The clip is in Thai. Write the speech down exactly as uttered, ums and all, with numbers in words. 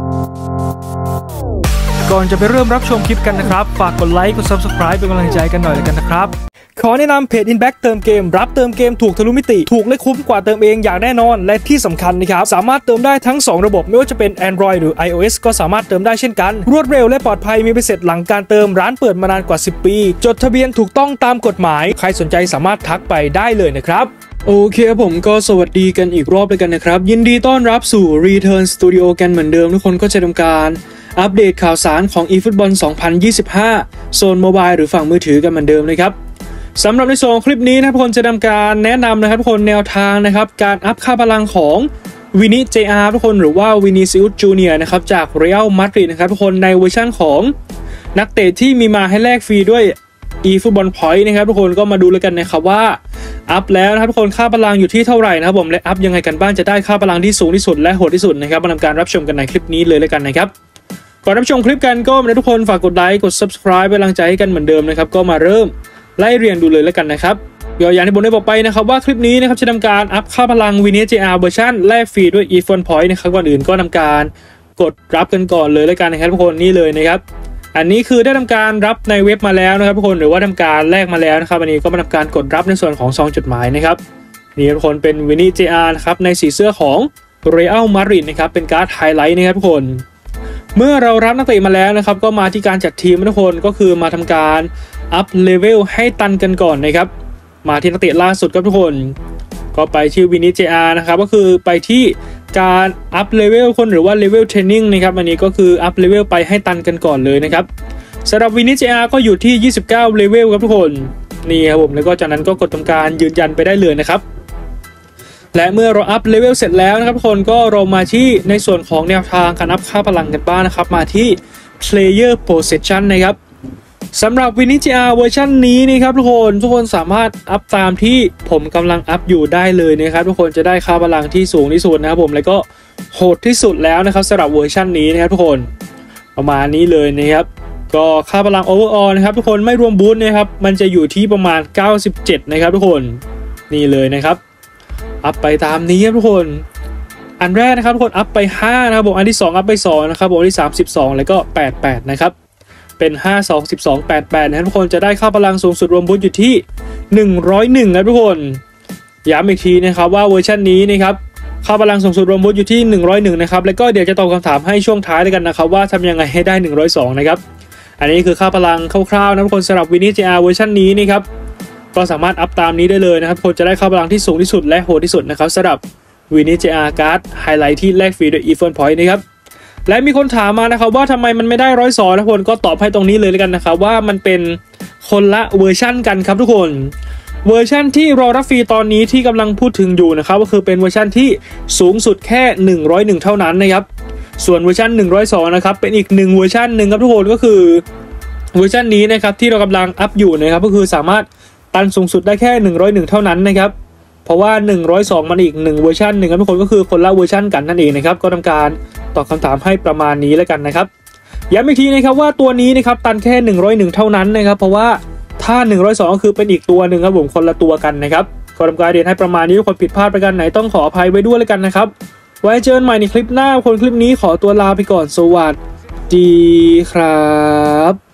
ก่อนจะไปเริ่มรับชมคลิปกันนะครับฝากกดไลค์กด ซับสไครบ์ เป็นกำลังใจกันหน่อยแล้วกันนะครับขอแนะนำเพจ Inback เติมเกมรับเติมเกมถูกทะลุมิติถูกและคุ้มกว่าเติมเองอย่างแน่นอนและที่สำคัญนะครับสามารถเติมได้ทั้งสองระบบไม่ว่าจะเป็น Android หรือ iOS ก็สามารถเติมได้เช่นกันรวดเร็วและปลอดภัยมีใบเสร็จหลังการเติมร้านเปิดมานานกว่าสิบปีจดทะเบียนถูกต้องตามกฎหมายใครสนใจสามารถทักไปได้เลยนะครับโอเคผมก็สวัสดีกันอีกรอบเลยกันนะครับยินดีต้อนรับสู่ Return Studio กันเหมือนเดิมทุกคนก็จะทำการอัปเดตข่าวสารของ eFootball สองพันยี่สิบห้าโซนโมบายหรือฝั่งมือถือกันเหมือนเดิมนะครับสำหรับในโซนคลิปนี้นะทุกคนจะทำการแนะนำนะครับทุกคนแนวทางนะครับการอัพค่าพลังของวินิ เจ อาร์ ทุกคนหรือว่าวินิซิอุสจูเนียร์นะครับจากเรอัลมาดริดนะครับทุกคนในเวอร์ชั่นของนักเตะที่มีมาให้แลกฟรีด้วย eFootball Point นะครับทุกคนก็มาดูเลยกันนะครับว่าอัพแล้วนะครับทุกคนค่าพลังอยู่ที่เท่าไหร่นะครับผมและอัพยังไงกันบ้างจะได้ค่าพลังที่สูงที่สุดและโหดที่สุดนะครับมาทำการรับชมกันในคลิปนี้เลยแล้วกันนะครับก่อนรับชมคลิปกันก็มาทุกคนฝากกดไลค์กด ซับสไครบ์ เป็นกำลังใจให้กันเหมือนเดิมนะครับก็มาเริ่มไล่เรียงดูเลยแล้วกันนะครับอย่างที่ผมได้บอกไปนะครับว่าคลิปนี้นะครับจะทำการอัพค่าพลังวินิ เจ อาร์ เวอร์ชันแลกฟรีด้วย eFootball Point นะครับก่อนอื่นก็ทำการกดรับกันก่อนเลยแล้วกันนะครับทุกคนนี่เลยนะครับอันนี้คือได้ทำการรับในเว็บมาแล้วนะครับทุกคนหรือว่าทำการแลกมาแล้วนะครับอันนี้ก็มาทำการกดรับในส่วนของซองจดหมายนะครับนี่ทุกคนเป็นวินิ เจ อาร์ นะครับในสีเสื้อของเรอัลมาดริดนะครับเป็นการ์ดไฮไลท์นะครับทุกคนเมื่อเรารับนักเตะมาแล้วนะครับก็มาที่การจัดทีมทุกคนก็คือมาทำการอัพเลเวลให้ตันกันก่อนนะครับมาที่นักเตะล่าสุดครับทุกคนก็ไปที่วินิ เจ อาร์ นะครับก็คือไปที่การอัพเลเวลคนหรือว่าเลเวลเทรนนิ่งนะครับอันนี้ก็คืออัพเลเวลไปให้ตันกันก่อนเลยนะครับสำหรับวินิ เจ อาร์ ก็อยู่ที่ยี่สิบเก้าเลเวลครับทุกคนนี่ครับผมแล้วก็จากนั้นก็กดทำการยืนยันไปได้เลยนะครับและเมื่อเราอัพเลเวลเสร็จแล้วนะครับทุกคนก็เรามาที่ในส่วนของแนวทางการอัพค่าพลังกันบ้างนะครับมาที่ Player Possession นะครับสำหรับวินิ เจ อาร์ เวอร์ชันนี้นี่ครับทุกคนทุกคนสามารถอัพตามที่ผมกำลังอัพอยู่ได้เลยนะครับทุกคนจะได้ค่าพลังที่สูงที่สุดนะครับผมแล้วก็โหดที่สุดแล้วนะครับสำหรับเวอร์ชันนี้นะครับทุกคนประมาณนี้เลยนะครับก็ค่าพลัง overall นะครับทุกคนไม่รวมบูสต์นะครับมันจะอยู่ที่ประมาณเก้าสิบเจ็ดนะครับทุกคนนี่เลยนะครับอัพไปตามนี้ครับทุกคนอันแรกนะครับทุกคนอัพไปห้านะครับผมอันที่สองอัพไปสองนะครับผมอันที่สาม สิบสองแล้วก็แปด แปดนะครับเป็นห้า สอง สิบสอง แปด แปดนะครับทุกคนจะได้ค่าพลังสูงสุดรวมบูสต์อยู่ที่หนึ่งร้อยเอ็ดนะทุกคนย้ำอีกทีนะครับว่าเวอร์ชันนี้นะครับค่าพลังสูงสุดรวมบูสต์อยู่ที่หนึ่งร้อยเอ็ดนะครับแล้วก็เดี๋ยวจะตอบคำถามให้ช่วงท้ายด้วยกันนะครับว่าทำยังไงให้ได้หนึ่งร้อยสองนะครับอันนี้คือค่าพลังคร่าวๆนะทุกคนสำหรับวินิ เจ อาร์ เวอร์ชันนี้นะครับก็สามารถอัพตามนี้ได้เลยนะครับคนจะได้ค่าพลังที่สูงที่สุดและโหดที่สุดนะครับสำหรับวินิ เจ อาร์ การ์ดไฮไลท์ที่แลกฟรีด้วย eFootball Point นะครับและมีคนถามมานะครับว่าทำไมมันไม่ได้ร้อยสองนะทุกคนก็ตอบให้ตรงนี้เลยแล้วกันนะครับว่ามันเป็นคนละเวอร์ชั่นกันครับทุกคนเวอร์ชั่นที่รอรับฟรีตอนนี้ที่กำลังพูดถึงอยู่นะครับก็คือเป็นเวอร์ชั่นที่สูงสุดแค่หนึ่งร้อยเอ็ดเท่านั้นนะครับส่วนเวอร์ชันหนึ่งร้อยสองนะครับเป็นอีกหนึ่งเวอร์ชันหนึ่งครับทุกคนก็คือเวอร์ชันนี้นะครับที่เรากำลังอัพอยู่นะครับก็คือสามารถตันสูงสุดได้แค่หนึ่งร้อยเอ็ดเท่านั้นนะครับเพราะว่าหนึ่งร้อยสองมันอีกหนึ่งเวอร์ชันหนึ่งครับทุกคนก็คือคนละเวอร์ชันกันนั่นเองนะครับก็ทำการตอบคำถามให้ประมาณนี้แล้วกันนะครับย้ำอีกทีนะครับว่าตัวนี้นะครับตันแค่หนึ่งร้อยเอ็ดเท่านั้นนะครับเพราะว่าถ้าหนึ่งร้อยสองก็คือเป็นอีกตัวหนึ่งครับผมคนละตัวกันนะครับก็ทำการเรียนให้ประมาณนี้ทุกคนผิดพลาดไปกันไหนต้องขออภัยไว้ด้วยแล้วกันนะครับไว้เจอกันใหม่ในคลิปหน้าคนคลิปนี้ขอตัวลาไปก่อนสวัสดีครับ